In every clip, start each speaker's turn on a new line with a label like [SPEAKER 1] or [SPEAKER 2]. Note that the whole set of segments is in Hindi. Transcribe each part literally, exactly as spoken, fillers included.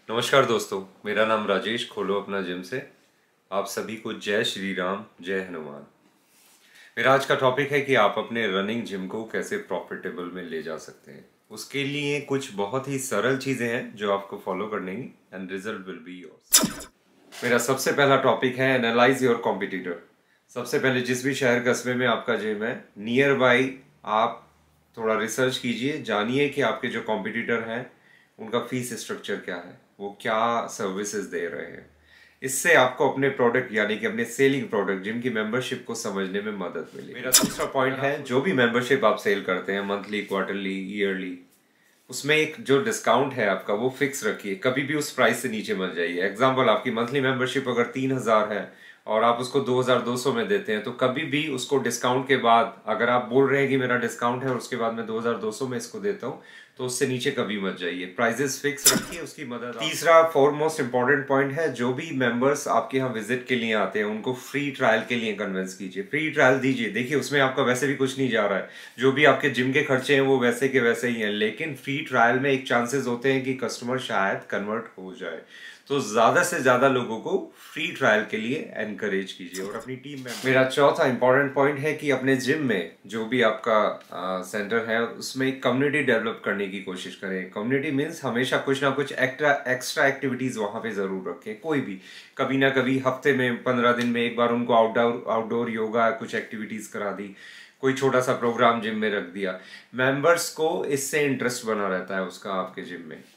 [SPEAKER 1] नमस्कार दोस्तों, मेरा नाम राजेश खोलो अपना जिम से। आप सभी को जय श्री राम, जय हनुमान। मेरा आज का टॉपिक है कि आप अपने रनिंग जिम को कैसे प्रॉफिटेबल में ले जा सकते हैं। उसके लिए कुछ बहुत ही सरल चीज़ें हैं जो आपको फॉलो करनी है end result will be yours. मेरा सबसे पहला टॉपिक है एनालाइज योर कॉम्पिटिटर। सबसे पहले जिस भी शहर कस्बे में आपका जिम है, नियर बाई आप थोड़ा रिसर्च कीजिए, जानिए कि आपके जो कॉम्पिटिटर हैं उनका फीस स्ट्रक्चर क्या है, वो क्या सर्विसेज दे रहे हैं। इससे आपको अपने प्रोडक्ट यानी कि अपने सेलिंग प्रोडक्ट जिम की मेंबरशिप को समझने में मदद मिलेगी। मेरा दूसरा पॉइंट है, जो भी मेंबरशिप आप सेल करते हैं मंथली, क्वार्टरली, ईयरली, उसमें एक जो डिस्काउंट है आपका वो फिक्स रखिए, कभी भी उस प्राइस से नीचे मत जाइए। एग्जांपल, आपकी मंथली मेंबरशिप अगर तीन हजार है और आप उसको दो हजार दो सौ में देते हैं, तो कभी भी उसको डिस्काउंट के बाद, अगर आप बोल रहे हैं कि मेरा डिस्काउंट है और उसके बाद मैं दो हजार दो सौ में इसको देता हूँ, तो उससे नीचे कभी मत जाइए। प्राइजेस फिक्स रखिए, उसकी मदद। तीसरा फॉरमोस्ट इंपॉर्टेंट पॉइंट है, जो भी मेंबर्स आपके यहाँ विजिट के लिए आते हैं उनको फ्री ट्रायल के लिए कन्विंस कीजिए, फ्री ट्रायल दीजिए। देखिए, उसमें आपका वैसे भी कुछ नहीं जा रहा है, जो भी आपके जिम के खर्चे हैं वो वैसे के वैसे ही हैं, लेकिन फ्री ट्रायल में एक चांसेस होते हैं कि कस्टमर शायद कन्वर्ट हो जाए। तो ज्यादा से ज्यादा लोगों को फ्री ट्रायल के लिए एनकरेज कीजिए और अपनी टीम में। मेरा चौथा इंपॉर्टेंट पॉइंट है कि अपने जिम में जो भी आपका आ, सेंटर है उसमें एक कम्युनिटी डेवलप करने की कोशिश करें। कम्युनिटी मीन्स हमेशा कुछ ना कुछ एक्स्ट्रा एक्स्ट्रा एक्टिविटीज वहां पे जरूर रखें। कोई भी कभी ना कभी हफ्ते में, पंद्रह दिन में एक बार उनको आउटडोर आउटडोर योगा कुछ एक्टिविटीज करा दी, कोई छोटा सा प्रोग्राम जिम में रख दिया। मेंबर्स को इससे इंटरेस्ट बना रहता है उसका आपके जिम में।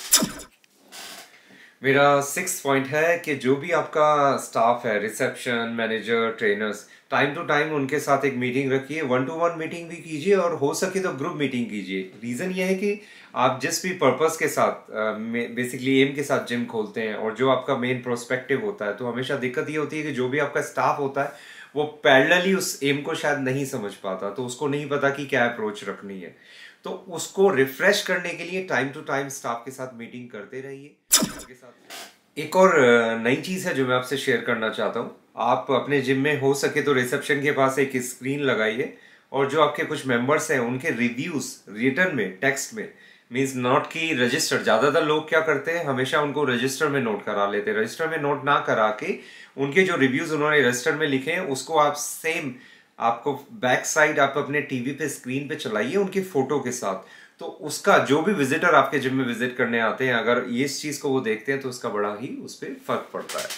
[SPEAKER 1] मेरा सिक्स पॉइंट है कि जो भी आपका स्टाफ है, reception, manager, trainers, time to time उनके साथ एक मीटिंग रखिए। वन टू वन मीटिंग भी कीजिए और हो सके तो ग्रुप मीटिंग कीजिए। रीज़न ये है कि आप जिस भी पर्पस के साथ, बेसिकली एम के साथ जिम खोलते हैं और जो आपका मेन प्रोस्पेक्टिव होता है, तो हमेशा दिक्कत ये होती है कि जो भी आपका स्टाफ होता है वो पैरेलली उस एम को शायद नहीं समझ पाता, तो उसको नहीं पता कि क्या अप्रोच रखनी है। तो उसको रिफ्रेश करने के लिए टाइम टू टाइम स्टाफ के साथ मीटिंग करते रहिए। के साथ एक और नई चीज है जो मैं आपसे शेयर करना चाहता हूँ। आप अपने जिम में हो सके तो रिसेप्शन के पास एक स्क्रीन लगाइए और जो आपके कुछ मेंबर्स हैं उनके रिव्यूज रिटर्न में, टेक्स्ट में, मीन्स नॉट की रजिस्टर। ज्यादातर लोग क्या करते हैं, हमेशा उनको रजिस्टर में नोट करा लेते हैं। रजिस्टर में नोट ना करा के उनके जो रिव्यूज उन्होंने रजिस्टर में लिखे हैं उसको आप सेम, आपको बैक साइड आप अपने टीवी पे स्क्रीन पे चलाइए उनकी फोटो के साथ। तो उसका जो भी विजिटर आपके जिम में विजिट करने आते हैं, अगर ये इस चीज को वो देखते हैं तो उसका बड़ा ही उस पर फर्क पड़ता है।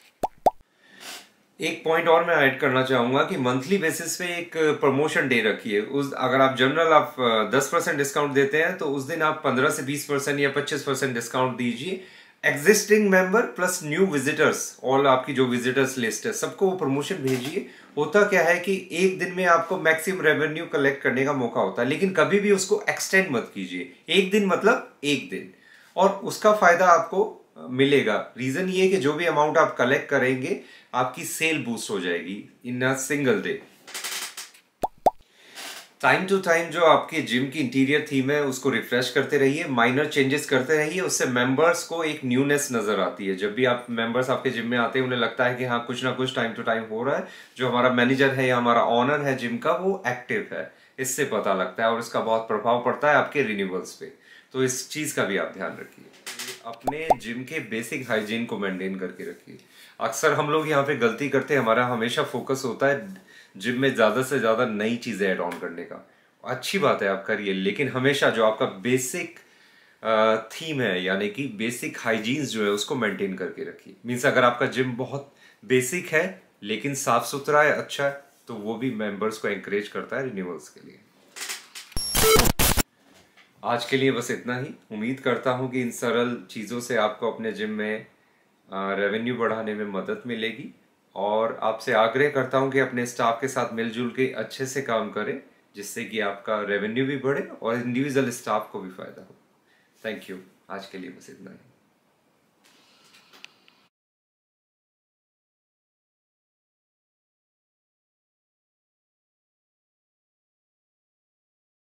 [SPEAKER 1] एक पॉइंट और मैं ऐड करना चाहूंगा कि मंथली बेसिस पे एक प्रमोशन डे रखिए। उस अगर आप जनरल आप दस परसेंट डिस्काउंट देते हैं तो उस दिन आप पंद्रह से बीस परसेंट या पच्चीस परसेंट डिस्काउंट दीजिए। Existing member plus new visitors, all आपकी जो विजिटर्स लिस्ट है सबको वो प्रमोशन भेजिए। होता क्या है कि एक दिन में आपको मैक्सिमम रेवेन्यू कलेक्ट करने का मौका होता है, लेकिन कभी भी उसको एक्सटेंड मत कीजिए। एक दिन मतलब एक दिन, और उसका फायदा आपको मिलेगा। रीजन ये है कि जो भी अमाउंट आप कलेक्ट करेंगे आपकी सेल बूस्ट हो जाएगी in a single day. Time to time जो आपके जिम की इंटीरियर थीम है उसको रिफ्रेश करते रहिए, माइनर चेंजेस करते रहिए। उससे मेंबर्स को एक न्यूनेस नजर आती है। जब भी आप मेंबर्स आपके जिम में आते हैं उन्हें लगता है कि हाँ, कुछ ना कुछ टाइम टू टाइम हो रहा है, जो हमारा मैनेजर है या हमारा ऑनर है जिम का वो एक्टिव है। इससे पता लगता है और इसका बहुत प्रभाव पड़ता है आपके रिन्यूअल्स पे। तो इस चीज का भी आप ध्यान रखिए। अपने जिम के बेसिक हाइजीन को मेंटेन करके रखिए। अक्सर हम लोग यहाँ पे गलती करते हैं, हमारा हमेशा फोकस होता है जिम में ज्यादा से ज्यादा नई चीजें ऐड ऑन करने का। अच्छी बात है, आप करिए, लेकिन हमेशा जो आपका बेसिक थीम है यानी कि बेसिक हाइजीन्स जो है उसको मेंटेन करके रखिए। मीन्स अगर आपका जिम बहुत बेसिक है लेकिन साफ सुथरा है, अच्छा है, तो वो भी मेंबर्स को एंकरेज करता है रिन्यूअल्स के लिए। आज के लिए बस इतना ही। उम्मीद करता हूँ कि इन सरल चीज़ों से आपको अपने जिम में रेवेन्यू बढ़ाने में मदद मिलेगी, और आपसे आग्रह करता हूँ कि अपने स्टाफ के साथ मिलजुल के अच्छे से काम करें, जिससे कि आपका रेवेन्यू भी बढ़े और इंडिविजुअल स्टाफ को भी फायदा हो। Thank you. आज के लिए बस इतना ही।